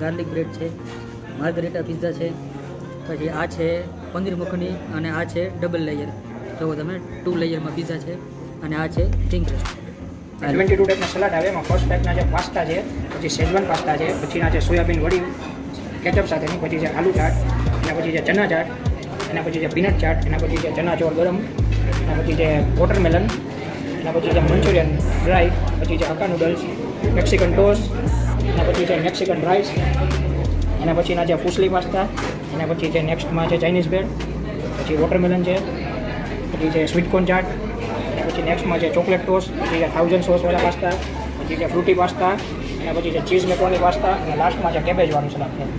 Garlic bread છે, margherita pizza છે, પછી આ છે પનીર મખની અને આ છે ડબલ લેયર. જો તમે 2 લેયરમાં પિઝા છે અને આ છે થિંક રેસ્ટ. 22 ટાઈપના સલાડ આવે. એમાં ફર્સ્ટ ટાઈપના જે પાસ્તા છે, પછી શેઝવાન પાસ્તા છે, પછીના છે સોયાબીન વડી કેચઅપ સાથેની, પછી છે આલુ ચાટ, એના પછી છે ચના ચાટ, એના પછી છે પીનટ ચાટ, એના પછી છે ચના ચોળ ગરમ, એના પછી છે વોટરમેલન, એના પછી છે મંચુરિયન ડ્રાય, પછી છે હક્કા નૂડલ્સ, મેક્સિકન ટોસ્ટ, એના પછી છે મેક્સિકન રાઈસ, એના પછીના છે ફૂસલી પાસ્તા, એના પછી છે નેક્સ્ટમાં છે ચાઇનીઝ બ્રેડ, પછી વોટરમેલન છે, પછી છે સ્વીટ કોર્ન ચાટ, એના પછી નેક્સ્ટમાં છે ચોકલેટ ટોસ્ટ, પછી છે 1000 સોસવાળા પાસ્તા, પછી છે ફ્રૂટી પાસ્તા, એના પછી છે ચીઝ મેકોની પાસ્તા, અને લાસ્ટમાં છે કેબેજવાળું સલાડ છે.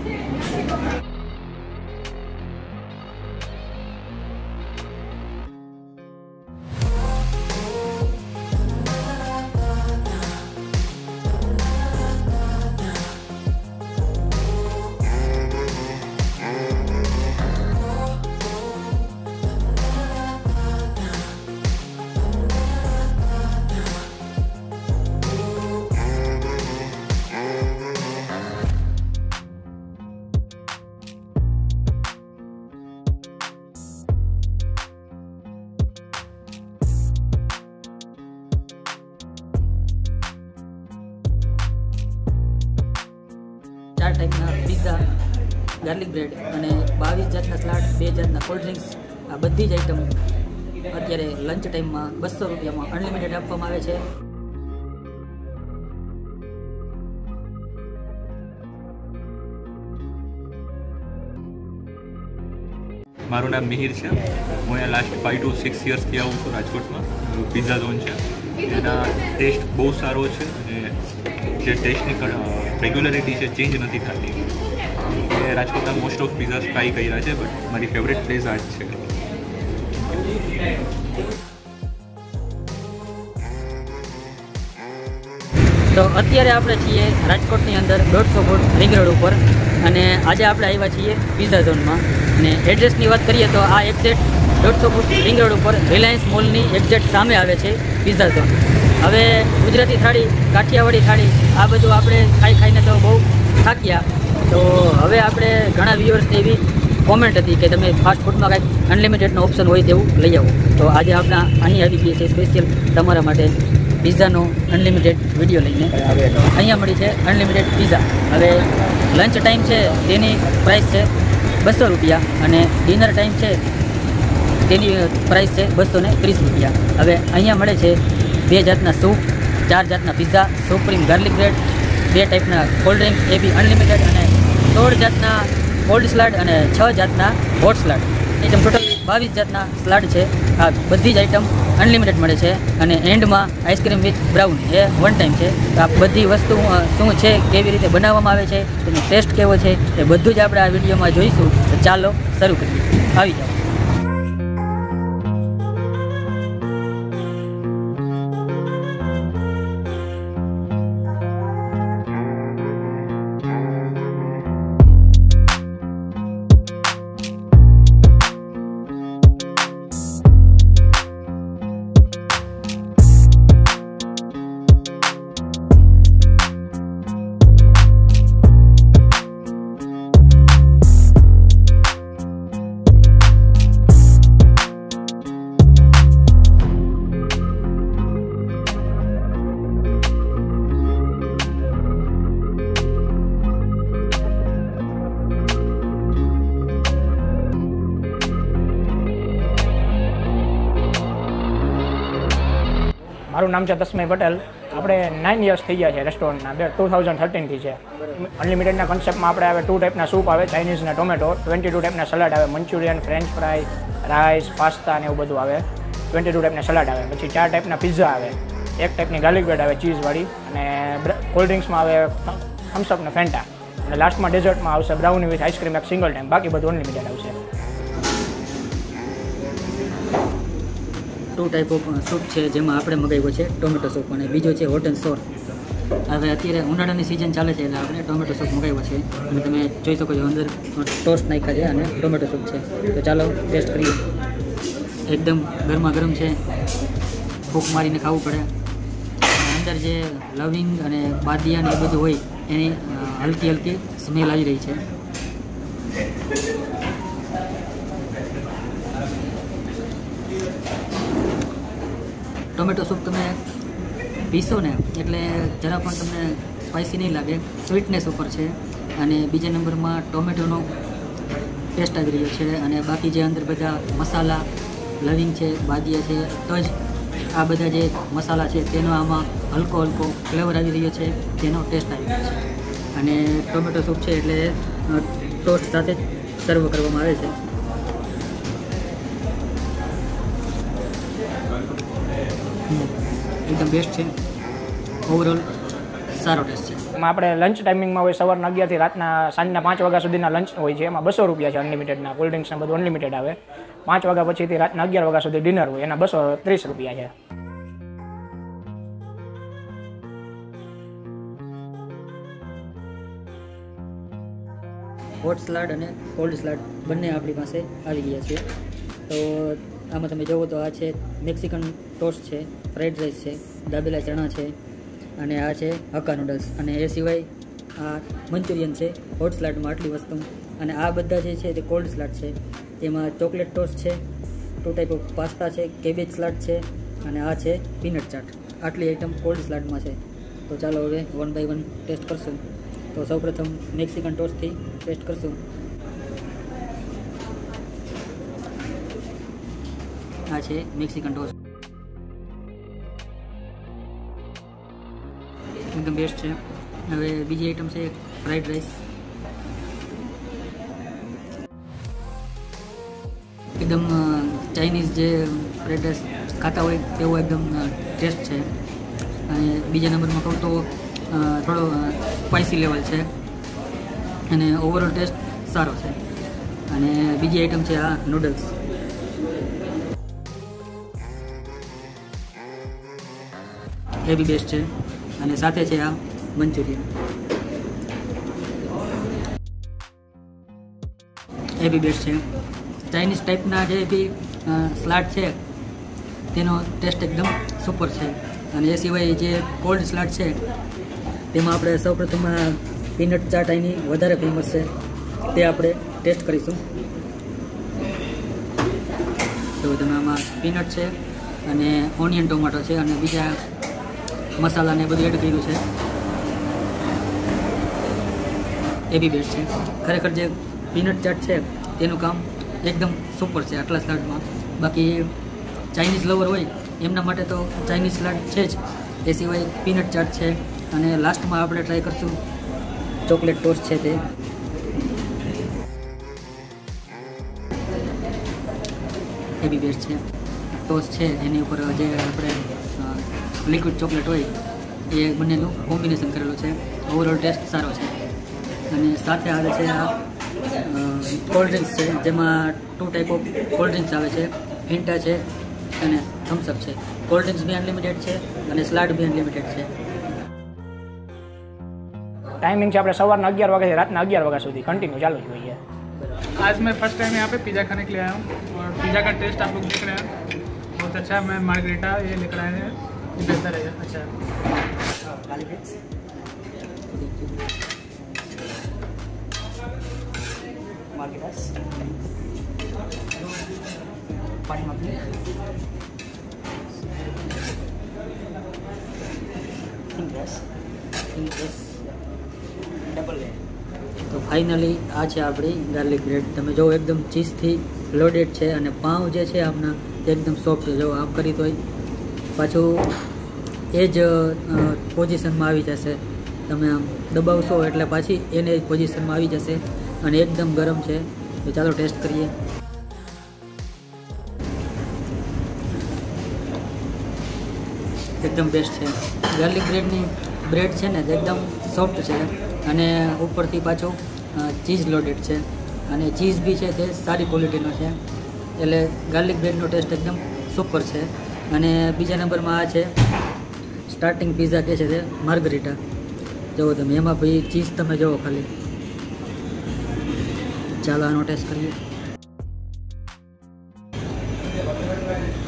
ચાર ટાઈપના પિઝા, ગાર્લિક બ્રેડ અને 22 જાતના સલાડ, 2 જાતના કોલ્ડ ડ્રિંક્સ, આ બધી જ આઈટમ અત્યારે લંચ ટાઈમમાં 200 રૂપિયામાં અનલિમિટેડ આપવામાં આવે છે. મારું નામ મિહિર છે. હું અહીંયા લાસ્ટ 5 to 6 યર્સથી આવું છું રાજકોટમાં. પિઝા ઝોન છે, એના ટેસ્ટ બહુ સારો છે અને જે ટેસ્ટની રેગ્યુલરિટી છે ચેન્જ નથી થતી. મેં રાજકોટના મોસ્ટ ઓફ પિઝાસ ટ્રાય કર્યા છે, બટ મારી ફેવરેટ પ્લેસ આ જ છે. તો અત્યારે આપણે છીએ રાજકોટની અંદર 150 ફૂટ રિંગ રોડ ઉપર અને આજે આપણે આવ્યા છીએ પિઝા ઝોનમાં. અને એડ્રેસની વાત કરીએ તો આ એક્ઝેક્ટ 150 ફૂટ રિંગ રોડ ઉપર રિલાયન્સ મોલની એક્ઝેક્ટ સામે આવે છે પિઝા ઝોન. હવે ગુજરાતી થાળી, કાઠિયાવાડી થાળી આ બધું આપણે ખાઈને તો બહુ થાક્યા. તો હવે આપણે ઘણા વ્યુઅર્સની એવી કોમેન્ટ હતી કે તમે ફાસ્ટ ફૂડમાં કાંઈક અનલિમિટેડનો ઓપ્શન હોય તેવું લઈ આવો. તો આજે આપણે અહીં આવી ગઈએ છીએ સ્પેશિયલ તમારા માટે પિઝાનો અનલિમિટેડ વિડીયો લઈને. અહીંયા મળી છે અનલિમિટેડ પિઝા. હવે લંચ ટાઈમ છે તેની પ્રાઇસ છે 200 રૂપિયા અને ડિનર ટાઈમ છે તેની પ્રાઇસ છે 230 રૂપિયા. હવે અહીંયા મળે છે 2 જાતના સૂપ, 4 જાતના પિઝા, સુપ્રીમ ગાર્લિક બ્રેડ, 2 ટાઈપના કોલ્ડ ડ્રિંક એ બી અનલિમિટેડ અને 16 જાતના કોલ્ડ સલાડ અને 6 જાતના હોટ સલાડ. આઈટમ ટોટલ 22 જાતના સલાડ છે. આ બધી જ આઈટમ અનલિમિટેડ મળે છે અને એન્ડમાં આઈસ્ક્રીમ વિથ બ્રાઉની એ 1 ટાઈમ છે. તો આ બધી વસ્તુ શું છે, કેવી રીતે બનાવવામાં આવે છે, તેનો ટેસ્ટ કેવો છે એ બધું જ આપણે આ વિડીયોમાં જોઈશું. તો ચાલો શરૂ કરીએ. આવી જાઓ. મારું નામ છે તસ્મય પટેલ. આપણે 9 યર્સ થઈ ગયા છે રેસ્ટોરન્ટના. 2013થી છે. અનલિમિટેડના કન્સેપ્ટમાં આપણે આવે 2 ટાઈપના સૂપ આવે, ચાઇનીઝ અને ટોમેટો, 22 ટાઈપના સલાડ આવે, Manchurian, French fry, rice, pasta ને એવું બધું આવે, 22 ટાઈપના સલાડ આવે, પછી 4 ટાઈપના પિઝા આવે, 1 ટાઈપની ગાર્લિક બ્રેડ આવે ચીઝવાળી, અને કોલ્ડ ડ્રિંક્સમાં આવે થમ્સઅપ ને ફેન્ટા, અને લાસ્ટમાં ડેઝર્ટમાં આવશે બ્રાઉની વિથ આઈસ્ક્રીમ એક સિંગલ ટાઈમ. બાકી બધું અનલિમિટેડ આવશે. 2 ટાઈપ ઓફ સૂપ છે જેમાં આપણે મગાવ્યો છે ટોમેટો સૂપ અને બીજો છે હોટ એન્ડ સોર. હવે અત્યારે ઉનાળાની સિઝન ચાલે છે એટલે આપણે ટોમેટો સૂપ મગાવ્યો છે અને તમે જોઈ શકો છો અંદર ટોસ્ટ નાખ્યા છે અને ટોમેટો સૂપ છે. તો ચાલો ટેસ્ટ કરીએ. એકદમ ગરમા ગરમ છે, ફૂંક મારીને ખાવું પડે. અંદર જે લવિંગ અને બાદિયા ને એ બધું હોય એની હલકી હલકી સ્મેલ આવી રહી છે. ટોમેટો સૂપ તમે પીશો ને એટલે જરા પણ તમને સ્પાઇસી નહીં લાગે, સ્વીટનેસ ઉપર છે. અને બીજા નંબરમાં ટોમેટોનો ટેસ્ટ આવી રહ્યો છે. અને બાકી જે અંદર બધા મસાલા, લવિંગ છે, બાદિયા છે, તજ, આ બધા જે મસાલા છે તેનો આમાં હલકો હલકો ફ્લેવર આવી રહ્યો છે, તેનો ટેસ્ટ આવી રહ્યો છે. અને ટોમેટો સૂપ છે એટલે ટોસ્ટ સાથે સર્વ કરવામાં આવે છે. એકદમ બેસ્ટ છે, ઓવરઓલ સારો ટેસ્ટ છે. એમાં આપણે લંચ ટાઈમિંગમાં હોય સવારના 11 થી રાતના સાંજના 5 વાગ્યા સુધીના લંચ હોય છે. એમાં 200 રૂપિયા છે અનલિમિટેડના. કોલ્ડ ડ્રિંક્સને બધું અનલિમિટેડ આવે. 5 વાગ્યા પછીથી રાતના 11 વાગ્યા સુધી ડિનર હોય, એના 230 રૂપિયા છે. હોટ સલાડ અને કોલ્ડ સલાડ બંને આપણી પાસે આવી ગયા છે. તો આમાં તમે જુઓ તો આ છે મેક્સિકન ટોસ્ટ છે, ફ્રાઈડ રાઈસ છે, દાબેલા ચણા છે, અને આ છે હક્કા નૂડલ્સ. અને એ સિવાય આ મંચુરિયન છે હોટ સલાડમાં આટલી વસ્તુ. અને આ બધા જે છે તે કોલ્ડ સલાડ છે. તેમાં ચોકલેટ ટોસ્ટ છે, 2 ટાઈપ ઓફ પાસ્તા છે, કેબેજ સલાડ છે, અને આ છે પીનટ ચાટ. આટલી આઈટમ કોલ્ડ સલાડમાં છે. તો ચાલો હવે 1 બાય 1 ટેસ્ટ કરશું. તો સૌપ્રથમ મેક્સિકન ટોસ્ટથી ટેસ્ટ કરશું. આ છે મેક્સિકન ટોસ્ટ, એકદમ બેસ્ટ છે. હવે બીજી આઈટમ છે ફ્રાઈડ રાઈસ. એકદમ ચાઇનીઝ જે ફ્રાઈડ રાઈસ ખાતા હોય તેવો એકદમ ટેસ્ટ છે. અને બીજા નંબરમાં કહું તો થોડો સ્પાઇસી લેવલ છે અને ઓવરઓલ ટેસ્ટ સારો છે. અને બીજી આઈટમ છે આ નૂડલ્સ. એ બી બેસ્ટ છે. અને સાથે છે આ મંચુરિયન, એ બી બેસ્ટ છે. ચાઇનીઝ ટાઈપના જે બી સલાડ છે તેનો ટેસ્ટ એકદમ સુપર છે. અને એ સિવાય જે કોલ્ડ સલાડ છે તેમાં આપણે સૌપ્રથમ પીનટ ચાટ અહીંની વધારે ફેમસ છે, તે આપણે ટેસ્ટ કરીશું. તો તમે આમાં પીનટ છે અને ઓનિયન ટોમેટો છે અને બીજા મસાલાને બધું એડ કર્યું છે. એ બી બેસ્ટ છે. ખરેખર જે પીનટ ચાટ છે તેનું કામ એકદમ સુપર છે આટલા સલાડમાં. બાકી ચાઇનીઝ લવર હોય એમના માટે તો ચાઇનીઝ સલાડ છે જ, એ સિવાય પીનટ ચાટ છે. અને લાસ્ટમાં આપણે ટ્રાય કરશું ચોકલેટ ટોસ્ટ છે તે. એ બી બેસ્ટ છે. ટોસ્ટ છે એની ઉપર જે આપણે લિક્વિડ ચોકલેટ હોય એ બંનેનું કોમ્બિનેશન કરેલું છે. ઓવરઓલ ટેસ્ટ સારો છે. અને સાથે આવે છે આ કોલ્ડ ડ્રિંક્સ છે, જેમાં 2 ટાઈપ ઓફ કોલ્ડ ડ્રિંક્સ આવે છે, ફેન્ટા છે અને થમ્સઅપ છે. કોલ્ડ ડ્રિંક્સ બી અનલિમિટેડ છે અને સલાડ બી અનલિમિટેડ છે. टाइमिंग है अपने सवार 11 वागे से रात 11 वागे सुधी कंटिन्यू चालू ही हुई है. आज मैं फर्स्ट टाइम यहाँ पे पिज़्ज़ा खाने के लिए आया हूँ और पिज़्ज़ा का टेस्ट आप लोग देख रहे हैं बहुत अच्छा है. मैं मार्गरेटा ये लेकर आए हैं, ये बेहतर है. अच्छा તો ફાઇનલી આ છે આપણી ગાર્લિક બ્રેડ. તમે જો એકદમ ચીઝથી લોડેડ છે અને પાઉં જે છે આમના એકદમ સોફ્ટ. જો આમ કરી તોય પાછું એ જ પોઝિશનમાં આવી જશે. તમે આમ દબાવશો એટલે પાછી એને જ પોઝિશનમાં આવી જશે અને એકદમ ગરમ છે. તો ચાલો ટેસ્ટ કરીએ. એકદમ બેસ્ટ છે. ગાર્લિક બ્રેડ છે ને એકદમ સોફ્ટ છે અને ઉપરથી પાછું ચીઝ લોડેડ છે અને ચીઝ બી છે તે સારી ક્વોલિટીનો છે. એટલે ગાર્લિક બ્રેડનો ટેસ્ટ એકદમ સુપર છે. અને બીજા નંબરમાં આ છે સ્ટાર્ટિંગ પિઝા કે છે તે માર્ગરીટા. જુઓ તમે એમાં ભાઈ ચીઝ તમે જુઓ ખાલી. ચાલો આનો ટેસ્ટ કરીએ.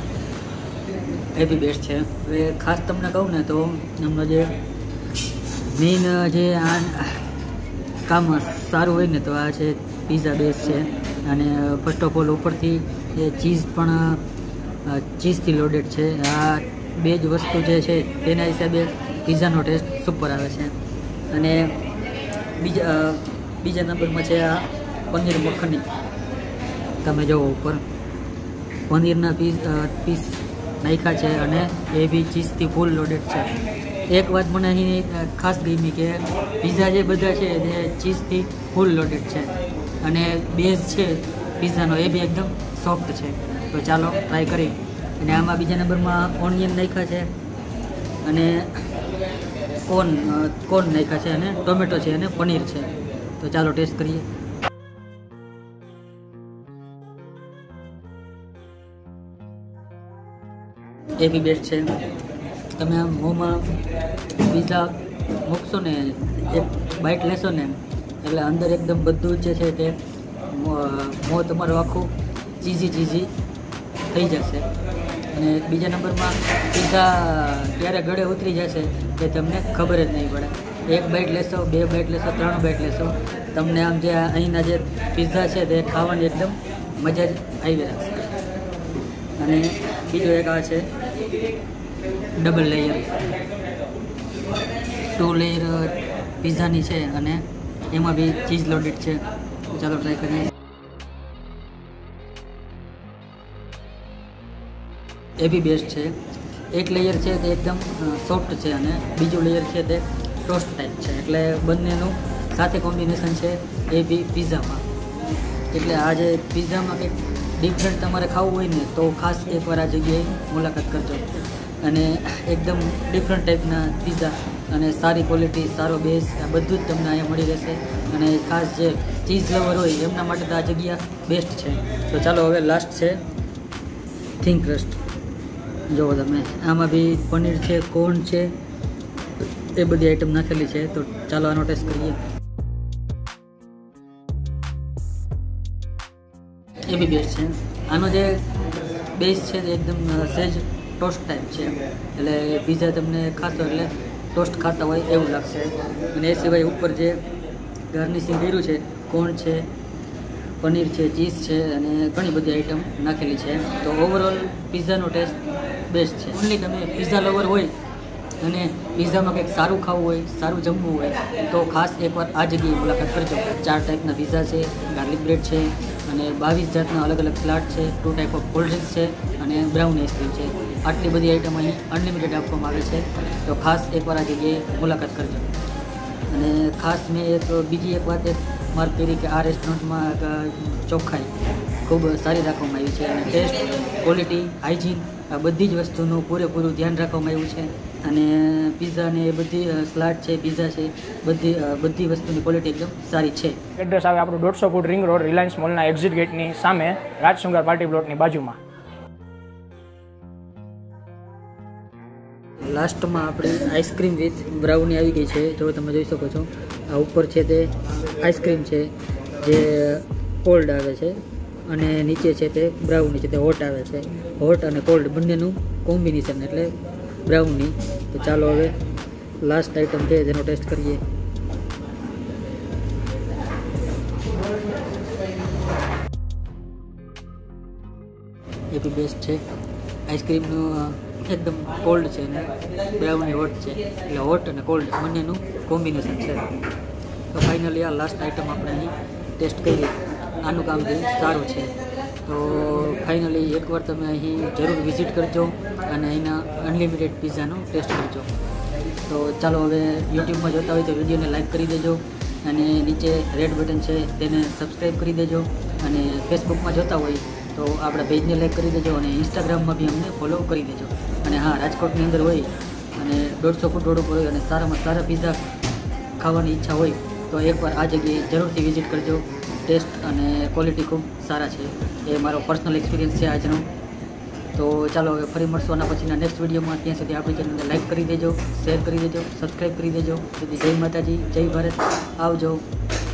એ બી બેસ્ટ છે. હવે ખાસ તમને કહું ને તો એમનો જે મેઇન જે આ કામ સારું હોય ને તો આ છે પીઝા બેઝ છે. અને ફર્સ્ટ ઓફ ઓલ ઉપરથી જે ચીઝ પણ ચીઝથી લોડેડ છે. આ બે જ વસ્તુ જે છે તેના હિસાબે પીઝાનો ટેસ્ટ સુપર આવે છે. અને બીજા નંબરમાં છે આ પનીર મખની. તમે જુઓ ઉપર પનીરના પીસ નાખ્યા છે અને એ બી ચીઝથી ફૂલ લોડેડ છે. એક વાત મને અહીં ખાસ ગમી કે પીઝા જે બધા છે તે ચીઝથી ફૂલ લોડેડ છે અને બેઝ છે પીઝાનો એ બી એકદમ સોફ્ટ છે. તો ચાલો ટ્રાય કરી. અને આમાં બીજા નંબરમાં ઓનિયન નાખ્યા છે અને કોર્ન નાખ્યા છે અને ટોમેટો છે અને પનીર છે. તો ચાલો ટેસ્ટ કરીએ. એ બી બેસ્ટ છે. તમે આમ મોંમાં પીઝા મૂકશો ને, એક બાઇટ લેશો ને એટલે અંદર એકદમ બધું જ જે છે તે મોં તમારું આખું ચીઝી થઈ જશે. અને બીજા નંબરમાં પીઝા ક્યારે ગળે ઉતરી જશે તે તમને ખબર જ નહીં પડે. એક બાઇટ લેશો, 2 બાઇટ લેશો, 3 બાઇટ લેશો, તમને આમ જે અહીંના જે પીઝા છે તે ખાવાની એકદમ મજા જ આવી રહેશે. અને બીજો એક આ છે ડબલ લેયર 2 લેયર પીઝાની છે અને એમાં બી ચીઝ લોડેડ છે. ચાલો ટ્રાય કરીએ. એ બી બેસ્ટ છે. એક લેયર છે તે એકદમ સોફ્ટ છે અને બીજું લેયર છે તે ટોસ્ટ ટાઈપ છે. એટલે બંનેનું સાથે કોમ્બિનેશન છે એ બી પીઝામાં. એટલે આ જે પીઝામાં કંઈક ડિફરન્ટ તમારે ખાવું હોય ને તો ખાસ એકવાર આ જગ્યાએ મુલાકાત કરજો. અને એકદમ ડિફરન્ટ ટાઈપના પીઝા અને સારી ક્વોલિટી, સારો બેઝ આ બધું જ તમને અહીંયા મળી રહેશે. અને ખાસ જે ચીઝ લવર હોય એમના માટે તો આ જગ્યા બેસ્ટ છે. તો ચાલો હવે લાસ્ટ છે થિન ક્રસ્ટ. જુઓ તમે આમાં બી પનીર છે, કોર્ન છે, એ બધી આઈટમ નાખેલી છે. તો ચાલો આનો ટેસ્ટ કરીએ. એ બી બેસ્ટ છે. આનો જે બેઝ છે તે એકદમ સહેજ ટોસ્ટ ટાઈપ છે. એટલે પીઝા તમને ખાશો એટલે ટોસ્ટ ખાતા હોય એવું લાગશે. અને એ સિવાય ઉપર જે ગાર્નિશિંગ કર્યું છે, કોર્ન છે, પનીર છે, ચીઝ છે અને ઘણી બધી આઈટમ નાખેલી છે. તો ઓવરઓલ પીઝાનો ટેસ્ટ બેસ્ટ છે. ઓનલી તમે પીઝા લવર હોય અને પીઝામાં કંઈક સારું ખાવું હોય, સારું જમવું હોય તો ખાસ એકવાર આ જગ્યાએ મુલાકાત કરજો. 4 ટાઈપના પીઝા છે, ગાર્લિક બ્રેડ છે અને 22 જાતના અલગ અલગ સલાડ છે, 2 ટાઈપ ઓફ કોલ્ડ ડ્રિંક્સ છે અને બ્રાઉન આઈસ્ક્રીમ છે. આટલી બધી આઈટમ અહીં અનલિમિટેડ આપવામાં આવે છે. તો ખાસ એકવાર આ જગ્યાએ મુલાકાત કરજો. અને ખાસ મેં બીજી એક વાત માર્ક કરી કે આ રેસ્ટોરન્ટમાં ચોખ્ખાઈ ખૂબ સારી રાખવામાં આવી છે. અને ટેસ્ટ, ક્વોલિટી, હાઇજીન આ બધી જ વસ્તુનું પૂરેપૂરું ધ્યાન રાખવામાં આવ્યું છે. અને પીઝા ને એ બધી સલાડ છે, પીઝા છે, બધી વસ્તુની ક્વોલિટી એકદમ સારી છે. એડ્રેસ આવે આપણું 150 ફૂટ રિંગ રોડ, રિલાયન્સ મોલના એક્ઝિટ ગેટની સામે, રાજશૃંગાર પાર્ટી પ્લોટની બાજુમાં. લાસ્ટમાં આપણી આઈસ્ક્રીમ વિથ બ્રાઉની આવી ગઈ છે. જો તમે જોઈ શકો છો આ ઉપર છે તે આઈસ્ક્રીમ છે જે કોલ્ડ આવે છે અને નીચે છે તે બ્રાઉની છે તે હોટ આવે છે. હોટ અને કોલ્ડ બંનેનું કોમ્બિનેશન એટલે બ્રાઉની. તો ચાલો હવે લાસ્ટ આઈટમ છે જેનો ટેસ્ટ કરીએ. એ બી બેસ્ટ છે. આઈસ્ક્રીમનું એકદમ કોલ્ડ છે ને બ્રાઉની હોટ છે. એટલે હોટ અને કોલ્ડ બંનેનું કોમ્બિનેશન છે. તો ફાઇનલી આ લાસ્ટ આઈટમ આપણે અહીં ટેસ્ટ કરીએ. આનું કામ બી સારું છે. તો ફાઇનલી એકવાર તમે અહીં જરૂર વિઝિટ કરજો અને અહીંના અનલિમિટેડ પીઝાનો ટેસ્ટ કરજો. તો ચાલો હવે યુટ્યુબમાં જોતા હોય તો વિડીયોને લાઈક કરી દેજો અને નીચે રેડ બટન છે તેને સબસ્ક્રાઈબ કરી દેજો. અને ફેસબુકમાં જોતા હોય તો આપણા પેજને લાઈક કરી દેજો અને ઇન્સ્ટાગ્રામમાં બી અમને ફોલો કરી દેજો. અને હા, રાજકોટની અંદર હોય અને 150 ફૂટ રોડ ઉપર હોય અને સારામાં સારા પીઝા ખાવાની ઈચ્છા હોય તો એકવાર આ જગ્યાએ જરૂરથી વિઝિટ કરજો. ટેસ્ટ અને ક્વોલિટી ખૂબ સારા છે. એ મારો પર્સનલ એક્સપિરિયન્સ છે આજનો. તો ચાલો હવે ફરી મળશું આના પછીના નેક્સ્ટ વિડીયોમાં. ત્યાં સુધી આપણી ચેનલને લાઈક કરી દેજો, શેર કરી દેજો, સબસ્ક્રાઈબ કરી દેજો. તેથી જય માતાજી, જય ભારત, આવજો.